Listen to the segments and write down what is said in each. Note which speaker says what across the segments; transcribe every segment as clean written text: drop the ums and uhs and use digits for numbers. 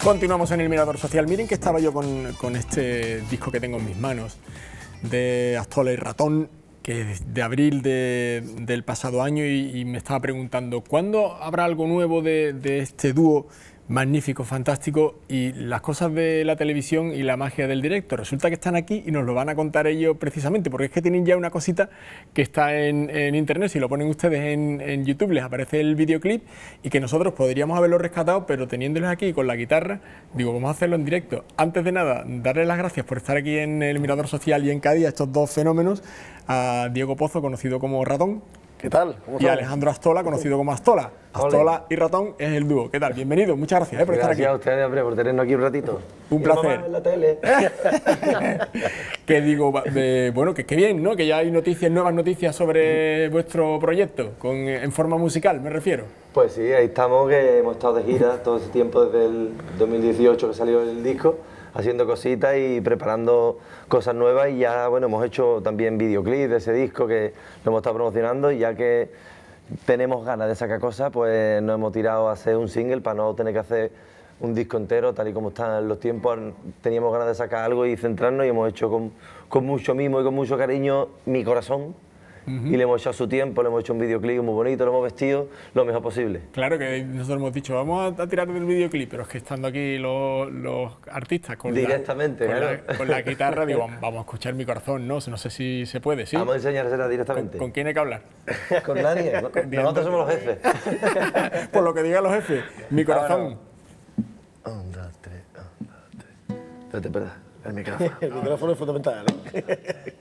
Speaker 1: Continuamos en el Mirador Social. Miren que estaba yo con este disco que tengo en mis manos, de Astola y Ratón, que es de abril del pasado año, y me estaba preguntando, ¿cuándo habrá algo nuevo de este dúo magnífico, fantástico, y las cosas de la televisión y la magia del directo? Resulta que están aquí y nos lo van a contar ellos precisamente, porque es que tienen ya una cosita que está en internet. Si lo ponen ustedes en YouTube les aparece el videoclip, y que nosotros podríamos haberlo rescatado, pero teniéndoles aquí con la guitarra, digo, vamos a hacerlo en directo. Antes de nada, darles las gracias por estar aquí en el Mirador Social y en Cádiz, a estos dos fenómenos, a Diego Pozo, conocido como Ratón,
Speaker 2: ¿qué tal? ¿Cómo
Speaker 1: y a Alejandro Astola, conocido como Astola. Astola y Ratón es el dúo. ¿Qué tal? Bienvenido, muchas gracias por estar aquí.
Speaker 3: Gracias a ustedes, hombre, por tenernos aquí un ratito.
Speaker 1: Un placer.
Speaker 3: En la tele.
Speaker 1: Que digo, bueno, que bien, ¿no? Que ya hay noticias, nuevas noticias sobre vuestro proyecto, en forma musical, me refiero.
Speaker 3: Pues sí, ahí estamos, que hemos estado de gira todo ese tiempo, desde el 2018 que salió el disco, haciendo cositas y preparando cosas nuevas, y ya, bueno, hemos hecho también videoclips de ese disco que lo hemos estado promocionando, y ya que tenemos ganas de sacar cosas, pues nos hemos tirado a hacer un single para no tener que hacer un disco entero, tal y como están los tiempos. Teníamos ganas de sacar algo y centrarnos, y hemos hecho con mucho mimo y con mucho cariño Mi Corazón. Y le hemos echado su tiempo, le hemos hecho un videoclip muy bonito, lo hemos vestido lo mejor posible.
Speaker 1: Claro que nosotros hemos dicho, vamos a tirar del videoclip, pero es que estando aquí los artistas con la guitarra, digo, vamos a escuchar Mi Corazón, ¿no? No sé si se puede, ¿sí?
Speaker 3: Vamos a enseñársela directamente.
Speaker 1: ¿Con quién hay que hablar?
Speaker 3: Con nadie, nosotros somos los jefes.
Speaker 1: Por lo que digan los jefes, Mi Corazón.
Speaker 3: 1, 2, 3, 1, 2, 3. Espera, el micrófono.
Speaker 2: El micrófono es fundamental, ¿eh?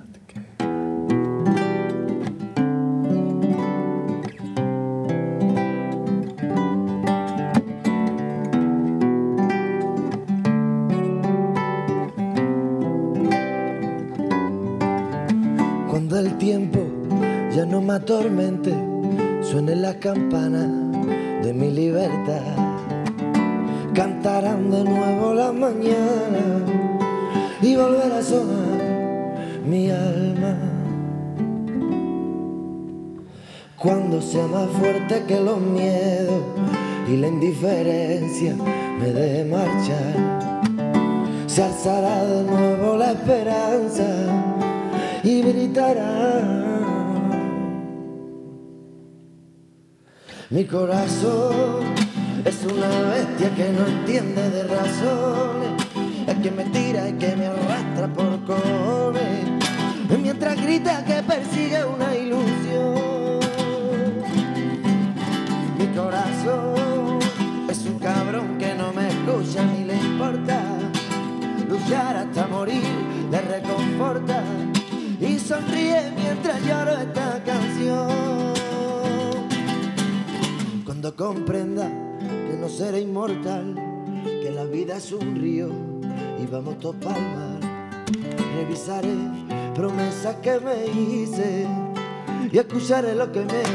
Speaker 4: Cuando el tiempo ya no me atormente, suenen las campanas de mi libertad. Cantarán de nuevo las mañanas y volverá a sonar mi alma. Cuando sea más fuerte que los miedos y la indiferencia me deje marchar, se alzará de nuevo la esperanza y gritará. Mi corazón es una bestia que no entiende de razones, es que me tira y que me arrastra por cojones, mientras grita que persigue una ilusión. Mi corazón es un cabrón que no me escucha ni le importa, luchar hasta morir le reconforta, y sonríe mientras lloro esta canción. Cuando comprenda que no seré inmortal, que la vida es un río y vamos todos pa'l mar, revisaré promesas que me hice y escucharé lo que me...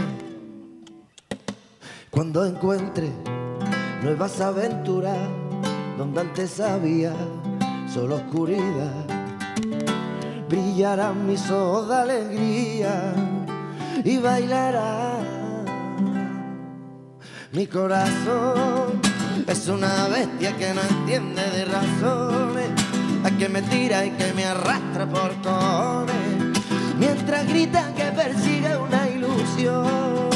Speaker 4: Cuando encuentre nuevas aventuras donde antes había solo oscuridad, brillarán mis ojos de alegría y bailará. Mi corazón es una bestia que no entiende de razones, a que me tira y que me arrastra por cojones, mientras grita que persigue una ilusión.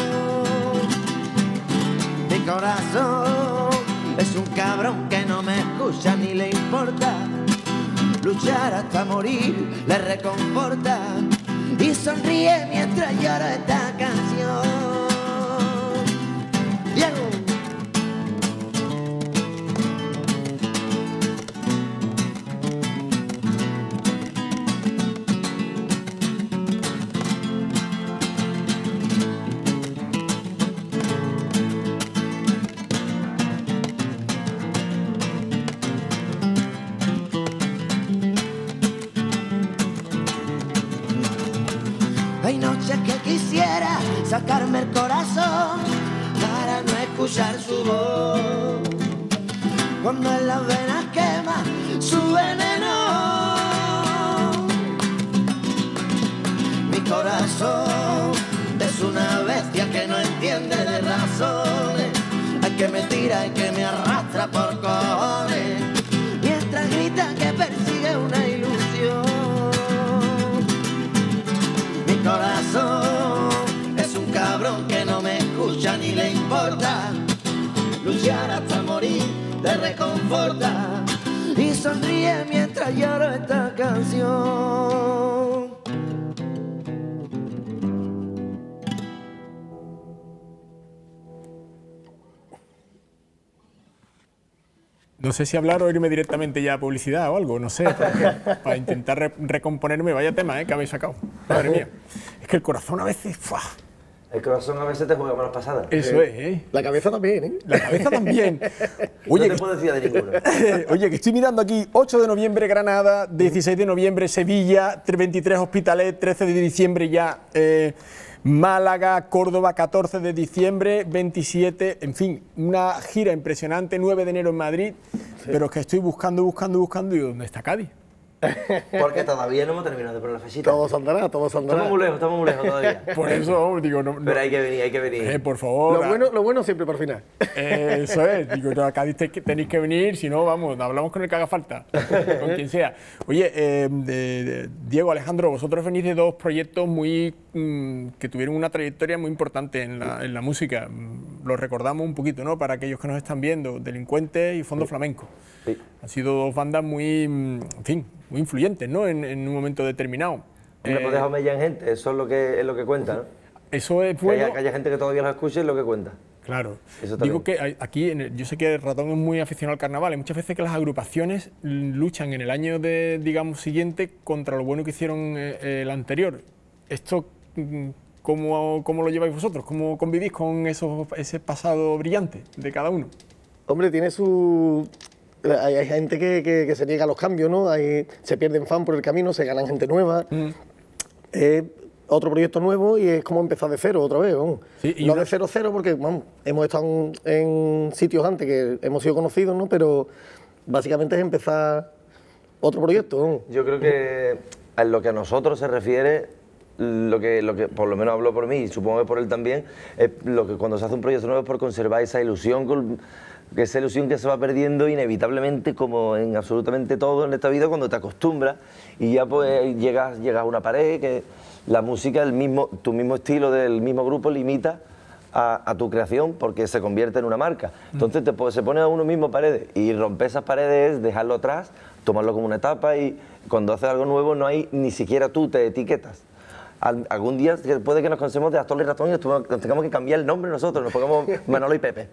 Speaker 4: Mi corazón es un cabrón que no me escucha ni le importa, luchar hasta morir le reconforta, y sonríe mientras llora esta canción. Diego. Hay noches que quisiera sacarme el corazón para no escuchar su voz, cuando en las venas quema su veneno. Mi corazón es una bestia que no entiende de razones, hay que me tira y que me arrastra por cojones, luchar hasta morir te reconforta y sonríe mientras lloro esta canción.
Speaker 1: No sé si hablar o irme directamente ya a publicidad o algo, no sé, para intentar recomponerme. Vaya tema, que habéis sacado. Madre mía. Es que el corazón a veces... ¡fua!
Speaker 3: El corazón a veces te juega malas pasadas.
Speaker 1: Eso es, ¿eh?
Speaker 2: La cabeza también, ¿eh?
Speaker 1: La cabeza también. Oye,
Speaker 3: no te puedo decir de ninguno.
Speaker 1: Oye, que estoy mirando aquí, 8 de noviembre Granada, 16 de noviembre Sevilla, 23 Hospitalet, 13 de diciembre ya Málaga, Córdoba, 14 de diciembre, 27, en fin, una gira impresionante, 9 de enero en Madrid, pero es que estoy buscando y ¿dónde está Cádiz?
Speaker 3: Porque todavía no hemos terminado de poner la fechita.
Speaker 2: Todo saldrá, todo saldrá.
Speaker 3: Estamos muy lejos todavía.
Speaker 1: Por eso digo, no,
Speaker 3: Pero hay que venir.
Speaker 1: por favor.
Speaker 2: Lo bueno siempre para el final.
Speaker 1: Eso es, digo, no, a Cádiz tenéis que venir, si no, vamos, hablamos con el que haga falta, con quien sea. Oye, Diego, Alejandro, vosotros venís de dos proyectos muy que tuvieron una trayectoria muy importante en la música. Lo recordamos un poquito, ¿no? Para aquellos que nos están viendo, Delincuentes y Fondo Flamenco.
Speaker 3: Sí.
Speaker 1: Han sido dos bandas muy, en fin, muy influyentes, ¿no? En un momento determinado.
Speaker 3: Hombre, pues déjame ya en gente, eso es lo que cuenta, ¿no?
Speaker 1: Eso es bueno.
Speaker 3: Que haya gente que todavía los escuche es lo que cuenta.
Speaker 1: Claro.
Speaker 3: Eso
Speaker 1: Digo que aquí, yo sé que Ratón es muy aficionado al carnaval, y muchas veces que las agrupaciones luchan en el año digamos, siguiente contra lo bueno que hicieron el anterior. Esto, ¿cómo lo lleváis vosotros? ¿Cómo convivís con ese pasado brillante de cada uno?
Speaker 2: Hombre, tiene su... Hay gente que se niega a los cambios, ¿no? Se pierden fan por el camino, se ganan gente nueva. Otro proyecto nuevo y es como empezar de cero otra vez, vamos. Sí, no de cero porque vamos, hemos estado en sitios antes que hemos sido conocidos, ¿no? Pero básicamente es empezar otro proyecto, vamos.
Speaker 3: Yo creo que en lo que a nosotros se refiere, lo que por lo menos hablo por mí y supongo que por él también, es lo que cuando se hace un proyecto nuevo es por conservar esa ilusión que se va perdiendo inevitablemente, como en absolutamente todo en esta vida, cuando te acostumbras y ya pues llegas a una pared que la música, tu mismo estilo del mismo grupo limita a tu creación porque se convierte en una marca. Entonces se pone a uno mismo paredes y romper esas paredes, dejarlo atrás, tomarlo como una etapa y cuando haces algo nuevo no hay, ni siquiera tú te etiquetas. Algún día puede que nos conocemos de Astol y Ratón y nos tengamos que cambiar el nombre nosotros, nos pongamos Manolo y Pepe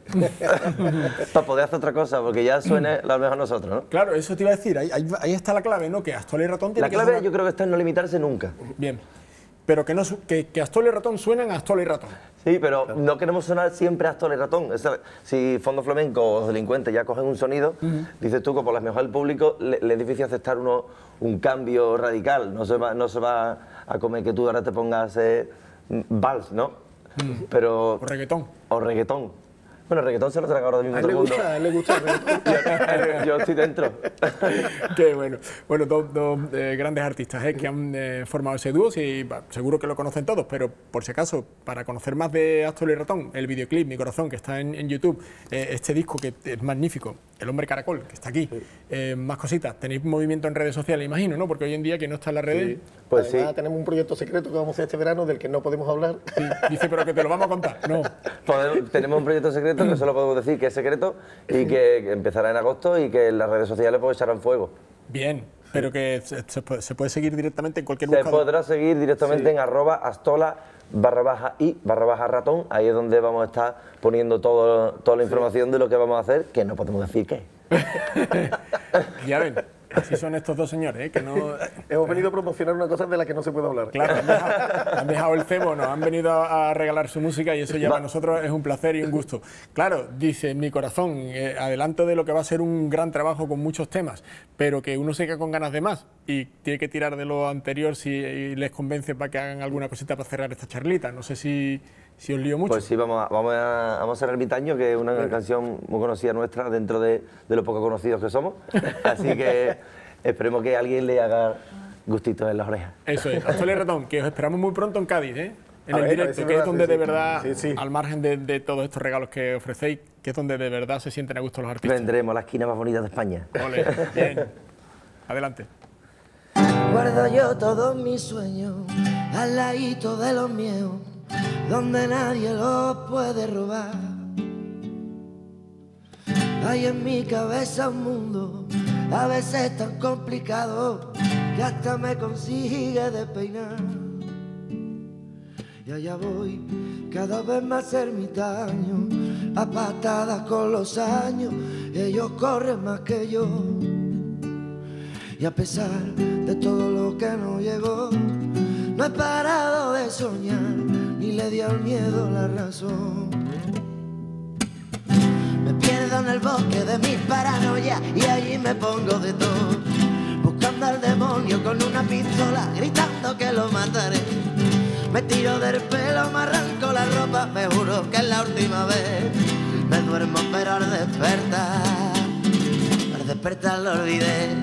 Speaker 3: para poder hacer otra cosa, porque ya suene lo mejor a nosotros, ¿no?
Speaker 1: Claro, eso te iba a decir, ahí está la clave, ¿no? Que Astol y Ratón tienen
Speaker 3: La clave yo creo que está en no limitarse nunca.
Speaker 1: Bien, pero que Astol y Ratón suenan a Astol y Ratón.
Speaker 3: Sí, pero no queremos sonar siempre a Astol y Ratón. Si Fondo Flamenco o Delincuentes ya cogen un sonido, dices tú que por las mejor del público le es difícil aceptar un cambio radical. No se va a comer que tú ahora te pongas vals, ¿no? Pero,
Speaker 1: o reggaetón.
Speaker 3: O reggaetón. Bueno, el reggaetón se lo traga ahora mismo todo el mundo.
Speaker 2: A él le gusta el reggaetón.
Speaker 3: Yo estoy dentro.
Speaker 1: Qué bueno. Bueno, dos grandes artistas que han formado ese dúo, y seguro que lo conocen todos, pero por si acaso, para conocer más de Astol y Ratón, el videoclip Mi Corazón, que está en YouTube, este disco que es magnífico, El Hombre Caracol, que está aquí, más cositas. Tenéis movimiento en redes sociales, imagino, ¿no? Porque hoy en día que no está en las redes...
Speaker 2: Sí. Pues además, sí, tenemos un proyecto secreto que vamos a hacer este verano del que no podemos hablar.
Speaker 1: Sí, dice, pero que te lo vamos a contar. No.
Speaker 3: Tenemos un proyecto secreto que solo podemos decir que es secreto y que empezará en agosto y que en las redes sociales pues echarán fuego.
Speaker 1: Bien, pero que se puede seguir directamente en cualquier
Speaker 3: buscador. Se podrá seguir directamente en @astola_ratón, ahí es donde vamos a estar poniendo toda la información de lo que vamos a hacer, que no podemos decir qué.
Speaker 1: Ya ven. Así son estos dos señores, que no...
Speaker 2: Hemos venido a promocionar una cosa de la que no se puede hablar.
Speaker 1: Claro, han dejado el cebo, nos han venido a regalar su música y eso ya para nosotros es un placer y un gusto. Claro, dice Mi Corazón, adelanto de lo que va a ser un gran trabajo con muchos temas, pero que uno se queda con ganas de más y tiene que tirar de lo anterior si les convence para que hagan alguna cosita para cerrar esta charlita. No sé si os lío mucho.
Speaker 3: Pues sí, vamos a hacer Ermitaño, que es una canción muy conocida nuestra dentro de lo poco conocidos que somos. Así que esperemos que alguien le haga gustitos en las orejas.
Speaker 1: Eso es. Astol y Ratón, que os esperamos muy pronto en Cádiz, en el directo, que es donde de verdad, al margen de todos estos regalos que ofrecéis, que es donde de verdad se sienten a gusto los artistas.
Speaker 3: Vendremos a la esquina más bonita de España.
Speaker 1: Ole, bien. Adelante.
Speaker 4: Guardo yo todos mis sueños al ladito de los míos, donde nadie los puede robar. Hay en mi cabeza un mundo, a veces tan complicado, que hasta me consigue despeinar. Y allá voy, cada vez más ermitaño, a patadas con los años, ellos corren más que yo. Y a pesar de todo lo que no llegó, no he parado de soñar, ni le dio al miedo la razón. Me pierdo en el bosque de mis paranoias y allí me pongo de todo, buscando al demonio con una pistola, gritando que lo mataré. Me tiro del pelo, me arranco la ropa, me juro que es la última vez. Me duermo pero al despertar lo olvidé.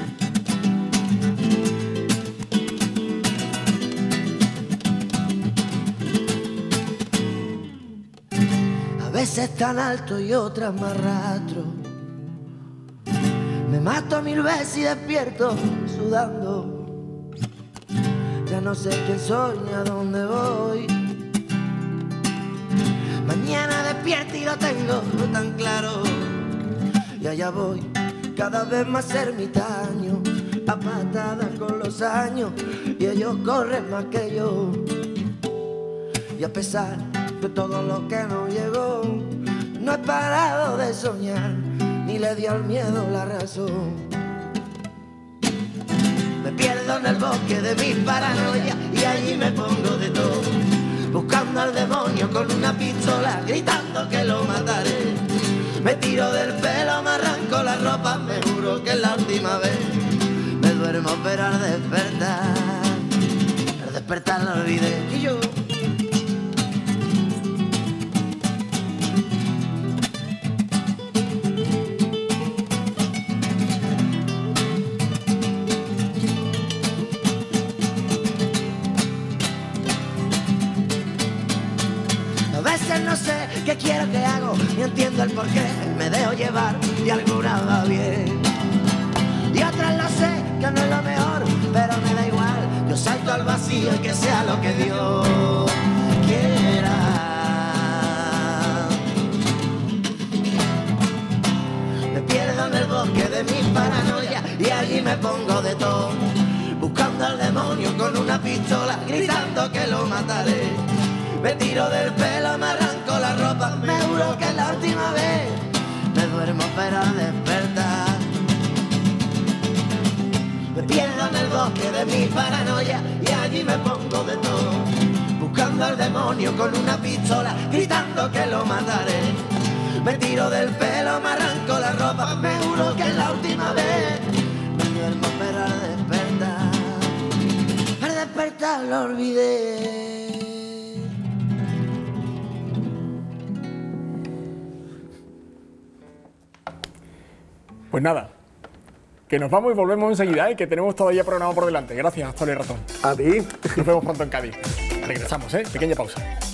Speaker 4: A veces tan alto y otras más rastro. Me mato 1000 veces y despierto sudando. Ya no sé quién soy ni a dónde voy. Mañana despierto y lo tengo tan claro. Y allá voy, cada vez más ermitaño, a patadas con los años, y ellos corren más que yo. Y a pesar de todo lo que no llegó, no he parado de soñar, ni le dio al miedo la razón. Me pierdo en el bosque de mis paranoias y allí me pongo de todo, buscando al demonio con una pistola, gritando que lo mataré. Me tiro del pelo, me arranco la ropa, me juro que es la última vez. Me duermo pero al despertar lo olvidé. Y yo no sé qué quiero, qué hago, ni entiendo el porqué. Me dejo llevar y alguna va bien y otras lo sé que no es lo mejor, pero me da igual. Yo salto al vacío y que sea lo que Dios quiera. Me pierdo en el bosque de mis paranoias y allí me pongo de todo, buscando al demonio con una pistola, gritando que lo mataré. Me tiro del pelo, me arranco la ropa, me juro que es la última vez. Me duermo pero al despertar. Me pierdo en el bosque de mi paranoia y allí me pongo de todo, buscando al demonio con una pistola, gritando que lo mataré. Me tiro del pelo, me arranco la ropa, me juro que es la última vez. Me duermo pero al despertar lo olvidé.
Speaker 1: Pues nada, que nos vamos y volvemos enseguida, que tenemos todavía programa por delante. Gracias, Astole y Ratón.
Speaker 2: A ti.
Speaker 1: Nos vemos pronto en Cádiz. Regresamos, pequeña pausa.